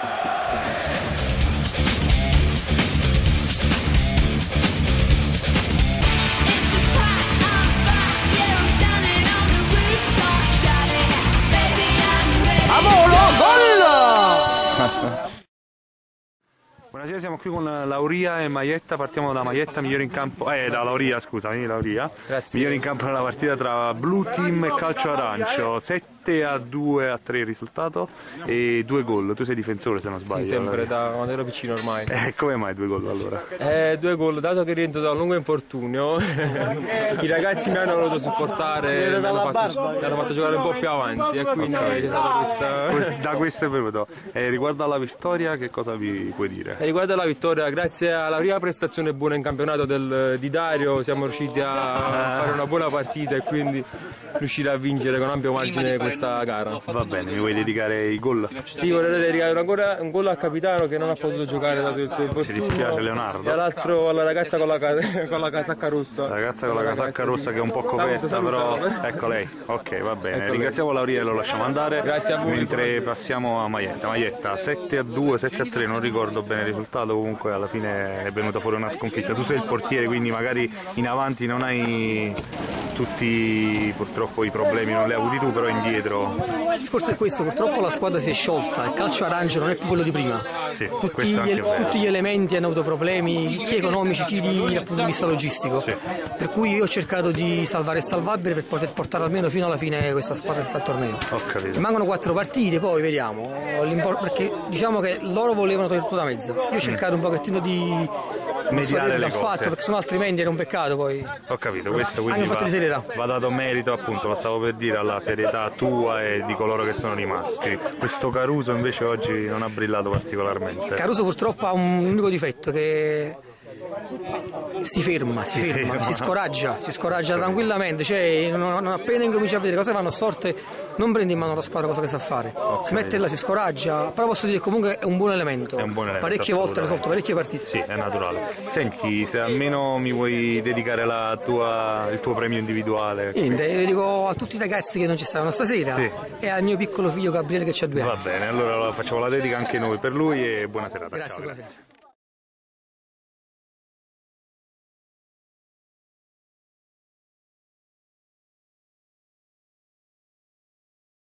Buonasera, siamo qui con Lauria e Maietta, partiamo da Maietta, migliore in campo, da Lauria, scusami, Lauria. Grazie. Migliore in campo nella partita tra Blue Team e Calcio Arancio, 7-2 a 3 il risultato e 2 gol, tu sei difensore se non sbaglio. Sì, sempre, da quando ero piccino ormai. Come mai 2 gol allora? 2 gol, dato che rientro da un lungo infortunio, i ragazzi mi hanno voluto supportare, mi hanno fatto giocare un po' più avanti e quindi è stata questa... Da questo è venuto. Riguardo alla vittoria, che cosa vi puoi dire? Riguardo alla vittoria, grazie alla prima prestazione buona in campionato di Dario siamo riusciti a fare una buona partita e quindi riuscire a vincere con ampio margine questa gara. Va bene, mi vuoi dedicare i gol? Sì, vorrei dedicare ancora un gol al capitano che non ha potuto giocare dato il suo infortunio. Ci dispiace Leonardo. E l'altro alla ragazza con la casacca rossa. La ragazza con la casacca rossa che è un po' coperta, però ecco lei. Ok, va bene. Ringraziamo Lauria e lo lasciamo andare. Grazie a voi. Mentre passiamo a Maietta. Maietta 7-2, 7-3, non ricordo bene il risultato, comunque alla fine è venuta fuori una sconfitta. Tu sei il portiere, quindi magari in avanti non hai tutti purtroppo i problemi, non li hai avuti tu, però indietro. Il discorso è questo, purtroppo la squadra si è sciolta, il calcio arancio non è più quello di prima. Sì, tutti gli elementi hanno avuto problemi, chi economici, chi dal punto di vista logistico. Sì. Per cui io ho cercato di salvare il salvabile per poter portare almeno fino alla fine questa squadra al torneo. Ho capito. Mancano 4 partite, poi vediamo, perché diciamo che loro volevano togliere tutto da mezzo. Io ho cercato un pochettino di mediare le cose. Fatto, perché sennò altrimenti era un peccato poi. Ho capito, questo quindi anche un fatto di serietà. Va dato merito, appunto, lo stavo per dire, alla serietà tua e di coloro che sono rimasti. Questo Caruso invece oggi non ha brillato particolarmente. Caruso purtroppo ha un unico difetto, che si ferma, si scoraggia tranquillamente, cioè non appena incomincia a vedere cosa vanno storte non prende in mano la squadra cosa che sa fare, si mette là, si scoraggia, però posso dire che comunque è un buon elemento, parecchie volte ha risolto parecchie partite. Sì, è naturale. Senti, se almeno mi vuoi dedicare il tuo premio individuale. Niente, dedico a tutti i ragazzi che non ci stavano stasera, sì, e al mio piccolo figlio Gabriele che c'ha 2 anni. Va bene, allora facciamo la dedica anche noi per lui e buona serata. Grazie, ciao, buona serata.